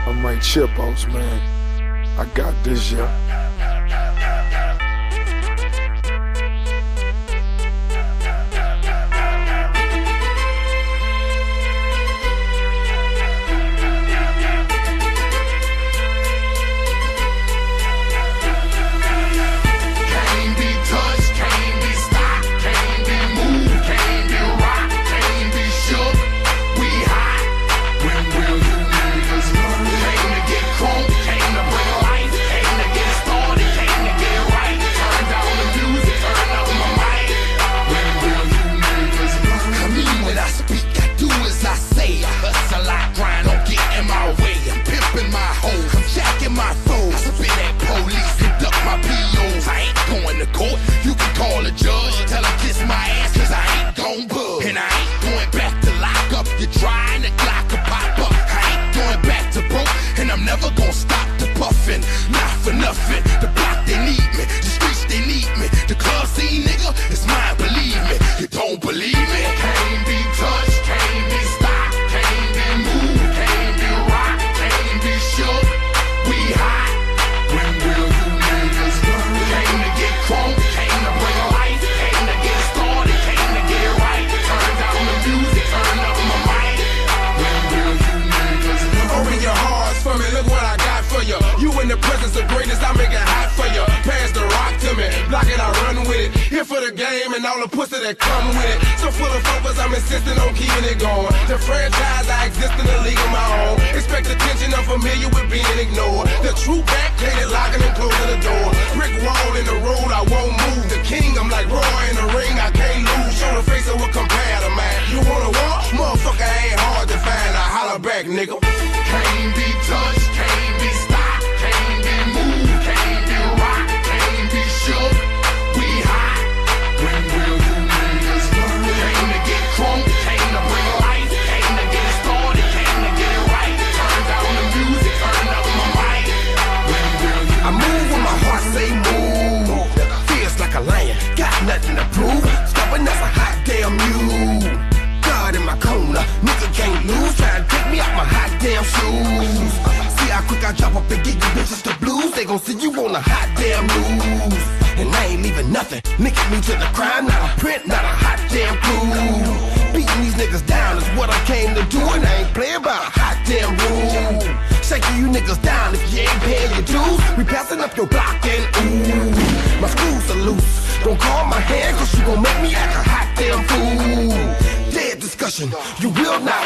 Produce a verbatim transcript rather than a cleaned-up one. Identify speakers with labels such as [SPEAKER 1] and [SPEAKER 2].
[SPEAKER 1] I'm like Chipos, man. I got this, yeah.
[SPEAKER 2] And all the pussy that come with it. So full of focus, I'm insisting on keeping it going. The franchise, I exist in a league of my own. Expect attention, I'm familiar with being ignored. The true back, painted, locking and closing the door. Brick wall in the road, I won't move. The king, I'm like Roy in the ring, I can't lose. Show the face of a compare to man. You wanna walk? Motherfucker ain't hard to find. I holler back, nigga. Can't be touched, can't be stopped, can't be moved, can't be rocked, can't be shook. We hot. When will you niggas learn? Came to get crunk, came to bring life, came to get it started, came to get it right. Turn down the music, turn up my mic. When will you I move when my heart say move. Feels like a lion, got nothing to prove. Stubborn as a hot damn mule. God in my corner, nigga can't lose. Try to take me out my hot damn shoes. See how quick I drop up and get you bitches the blues. They gon' see you on the hot damn news. And I ain't leaving nothing. Linking me to the crime, not a print, not a hot damn clue. Beating these niggas down is what I came to do, and I ain't playing by a hot damn rule. Shaking you niggas down if you ain't paying your dues. We passing up your block and ooh, my screws are loose. Don't call my hand, cause you gon' make me act a hot damn fool. Dead discussion, you will not